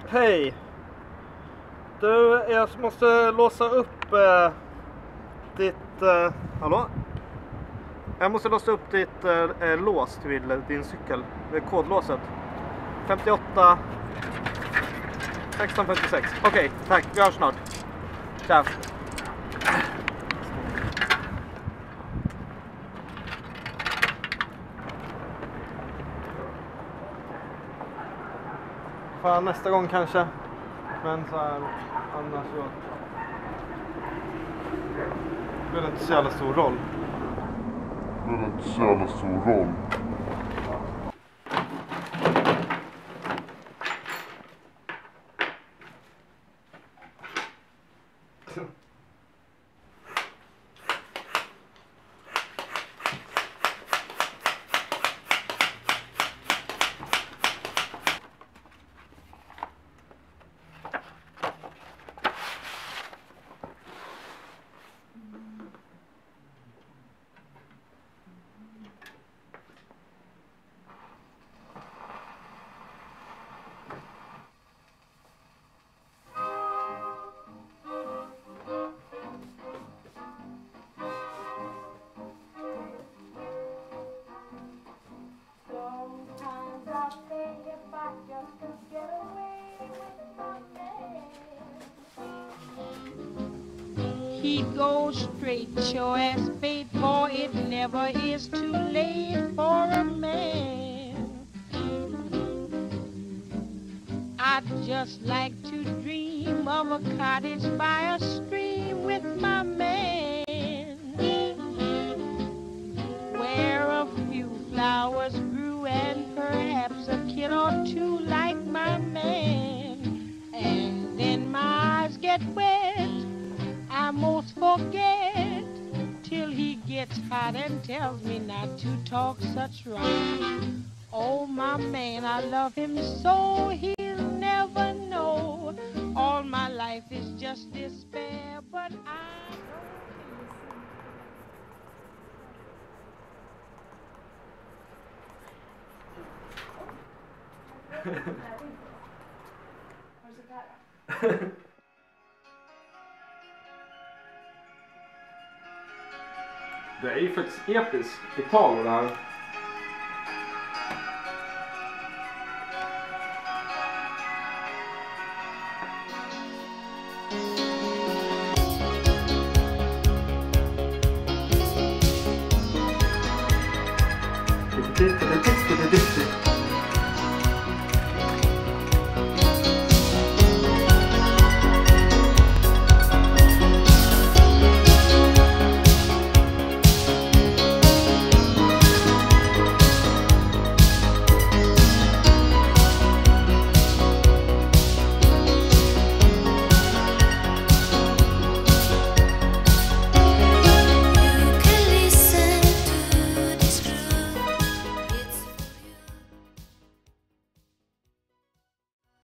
Hej. Du, jag måste låsa upp ditt... hallå? Jag måste låsa upp ditt lås till din cykel. Det är kodlåset. 58 1656. Okej, tack. Vi hörs snart. Tja. Fan, nästa gång kanske. Men så här, annars så spelar det inte så jävla stor roll. He goes straight, sure as fate, for it never is too late for a man. I'd just like to dream of a cottage by a stream with my man, where a few flowers grew and perhaps a kid or two like my man. And then my eyes get wet, I most forget, till he gets hot and tells me not to talk such rot. Oh, my man, I love him so, he'll never know. All my life is just despair, but I Det är ju faktiskt episkt gitarr det här.